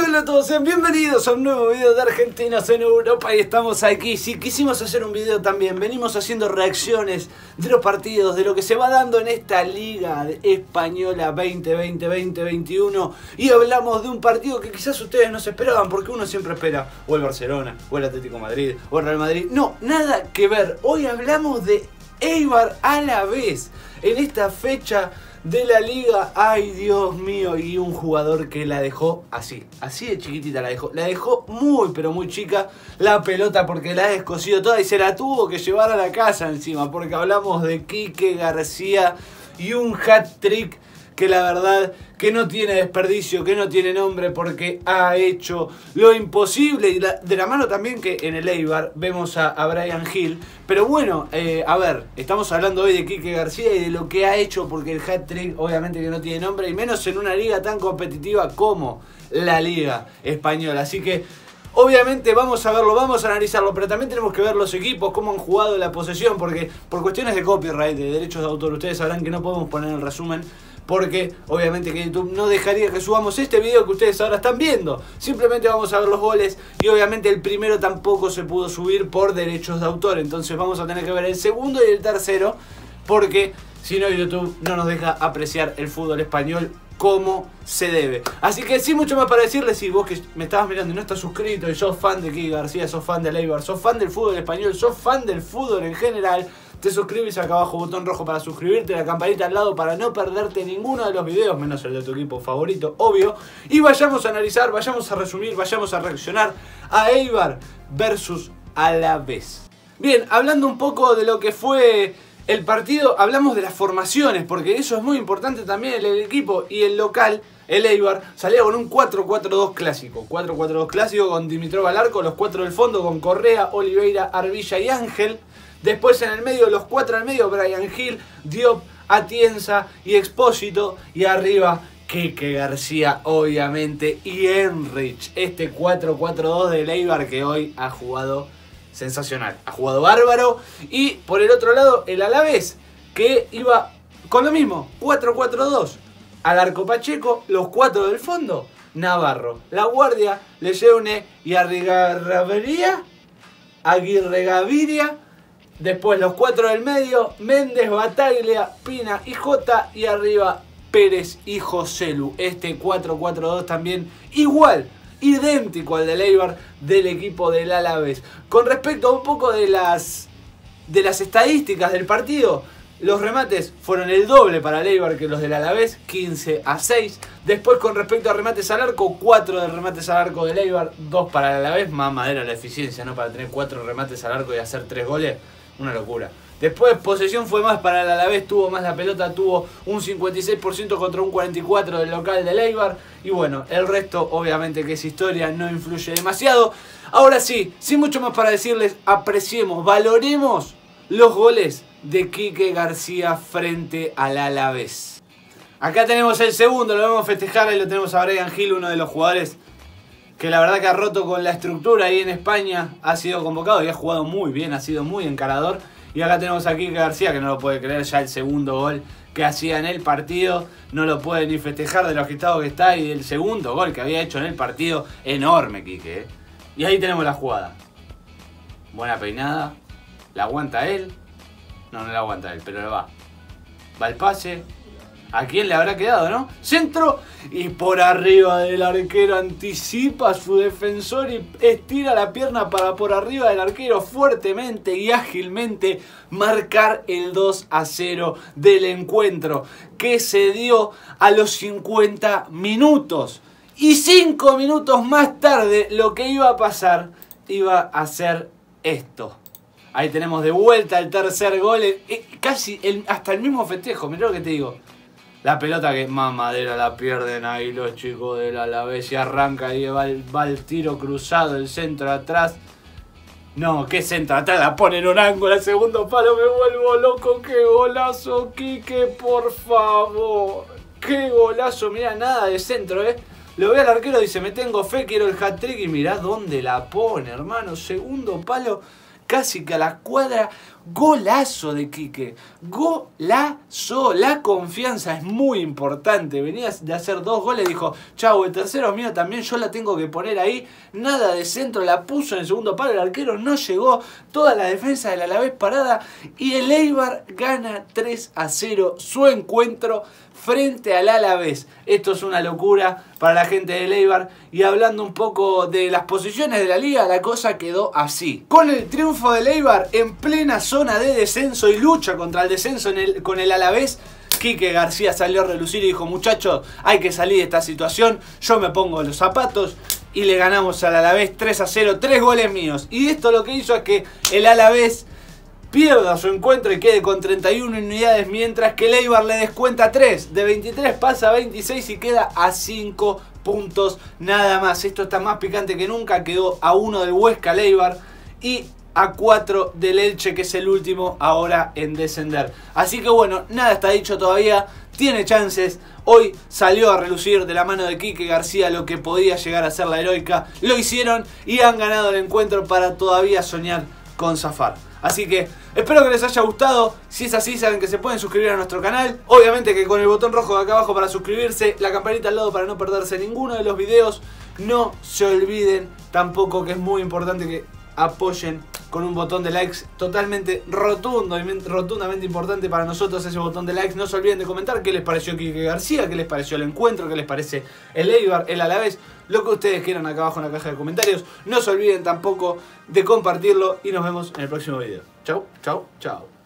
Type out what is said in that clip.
Hola a todos, sean bienvenidos a un nuevo video de Argentinos en Europa. Y estamos aquí, sí, quisimos hacer un video también. Venimos haciendo reacciones de los partidos, de lo que se va dando en esta Liga Española 2020-2021. Y hablamos de un partido que quizás ustedes no se esperaban, porque uno siempre espera o el Barcelona, o el Atlético de Madrid, o el Real Madrid. No, nada que ver. Hoy hablamos de Eibar Alavés en esta fecha de la liga. Ay, Dios mío, y un jugador que la dejó así de chiquitita la dejó muy pero muy chica la pelota, porque la ha descosido toda y se la tuvo que llevar a la casa encima, porque hablamos de Quique García y un hat-trick que la verdad que no tiene desperdicio, que no tiene nombre, porque ha hecho lo imposible. Y de la mano también que en el Eibar vemos a Bryan Gil. Pero bueno, a ver, estamos hablando hoy de Quique García y de lo que ha hecho, porque el hat-trick obviamente que no tiene nombre, y menos en una liga tan competitiva como la Liga Española. Así que obviamente vamos a verlo, vamos a analizarlo, pero también tenemos que ver los equipos, cómo han jugado la posesión, porque por cuestiones de copyright, de derechos de autor, ustedes sabrán que no podemos poner el resumen, porque obviamente que YouTube no dejaría que subamos este video que ustedes ahora están viendo. Simplemente vamos a ver los goles, y obviamente el primero tampoco se pudo subir por derechos de autor. Entonces vamos a tener que ver el segundo y el tercero, porque si no YouTube no nos deja apreciar el fútbol español como se debe. Así que sin mucho más para decirles, si vos que me estabas mirando y no estás suscrito y sos fan de Quique García, sos fan del Eibar, sos fan del fútbol español, sos fan del fútbol en general, te suscribes acá abajo, botón rojo para suscribirte, la campanita al lado para no perderte ninguno de los videos, menos el de tu equipo favorito, obvio. Y vayamos a analizar, vayamos a resumir, vayamos a reaccionar a Eibar versus Alavés. Bien, hablando un poco de lo que fue el partido, hablamos de las formaciones, porque eso es muy importante también. El equipo y el local, el Eibar, salía con un 4-4-2 clásico. 4-4-2 clásico con Dimitrov al arco, los cuatro del fondo con Correa, Oliveira, Arbilla y Ángel. Después en el medio, los cuatro al medio, Bryan Gil, Diop, Atienza y Expósito. Y arriba, Quique García, obviamente, y Henrich. Este 4-4-2 del Eibar que hoy ha jugado sensacional, ha jugado bárbaro. Y por el otro lado, el Alavés, que iba con lo mismo, 4-4-2. Al arco Pacheco, los cuatro del fondo, Navarro, La Guardia, Lejeune y Aguirre Gaviria. Después los cuatro del medio, Méndez, Bataglia, Pina y Jota. Y arriba Pérez y Joselu. Este 4-4-2 también igual, idéntico al del Eibar, del equipo del Alavés. Con respecto a un poco de las estadísticas del partido, los remates fueron el doble para el Eibar que los del Alavés, 15-6. Después, con respecto a remates al arco, 4 de remates al arco del Eibar, 2 para el Alavés. Mamadera la eficiencia, ¿no? Para tener 4 remates al arco y hacer 3 goles, una locura. Después, posesión fue más para el Alavés, tuvo más la pelota, tuvo un 56% contra un 44% del local del Eibar. Y bueno, el resto obviamente que es historia, no influye demasiado. Ahora sí, sin mucho más para decirles, apreciemos, valoremos los goles de Quique García frente al Alavés. Acá tenemos el segundo, lo vamos a festejar, ahí lo tenemos a Bryan Gil, uno de los jugadores que la verdad que ha roto con la estructura ahí en España, ha sido convocado y ha jugado muy bien, ha sido muy encarador. Y acá tenemos a Quique García, que no lo puede creer, ya el segundo gol que hacía en el partido, no lo puede ni festejar de lo agitado que está, y el segundo gol que había hecho en el partido, enorme Quique, ¿eh? Y ahí tenemos la jugada. Buena peinada, la aguanta él, no la aguanta él, pero va el pase. ¿A quién le habrá quedado, no? Centro, y por arriba del arquero anticipa a su defensor y estira la pierna para por arriba del arquero fuertemente y ágilmente marcar el 2-0 del encuentro, que se dio a los 50 minutos. Y 5 minutos más tarde lo que iba a pasar iba a ser esto. Ahí tenemos de vuelta el tercer gol, casi hasta el mismo festejo, mirá lo que te digo. La pelota que mamadera la pierden ahí los chicos del Alavés y arranca y va el tiro cruzado, el centro atrás. No, ¿qué centro atrás? La pone en un ángulo, el segundo palo, me vuelvo loco. ¡Qué golazo, Quique, por favor! ¡Qué golazo! Mirá, nada de centro, ¿eh? Lo ve al arquero, dice, me tengo fe, quiero el hat-trick. Y mirá dónde la pone, hermano. Segundo palo casi que a la cuadra. Golazo de Quique, golazo. La confianza es muy importante. Venía de hacer 2 goles, dijo, chau, el tercero mío también, yo la tengo que poner ahí. Nada de centro, la puso en el segundo palo, el arquero no llegó, toda la defensa del Alavés parada y el Eibar gana 3-0 su encuentro frente al Alavés. Esto es una locura para la gente del Eibar. Y hablando un poco de las posiciones de la liga, la cosa quedó así. Con el triunfo del Eibar en plena zona de descenso y lucha contra el descenso con el Alavés, Quique García salió a relucir y dijo, muchachos, hay que salir de esta situación, yo me pongo los zapatos. Y le ganamos al Alavés 3-0, 3 goles míos. Y esto lo que hizo es que el Alavés pierda su encuentro y quede con 31 unidades, mientras que el Eibar le descuenta 3. De 23 pasa a 26 y queda a 5 puntos nada más. Esto está más picante que nunca. Quedó a 1 del Huesca el Eibar y a 4 del Elche, que es el último ahora en descender. Así que bueno, nada está dicho todavía. Tiene chances. Hoy salió a relucir de la mano de Quique García lo que podía llegar a ser la heroica. Lo hicieron y han ganado el encuentro para todavía soñar con zafar. Así que espero que les haya gustado. Si es así, saben que se pueden suscribir a nuestro canal. Obviamente que con el botón rojo de acá abajo para suscribirse, la campanita al lado para no perderse ninguno de los videos. No se olviden tampoco que es muy importante que apoyen con un botón de likes totalmente rotundamente importante para nosotros ese botón de likes. No se olviden de comentar qué les pareció Quique García, qué les pareció el encuentro, qué les parece el Eibar, el Alavés, lo que ustedes quieran acá abajo en la caja de comentarios. No se olviden tampoco de compartirlo y nos vemos en el próximo video. Chau, chau, chau.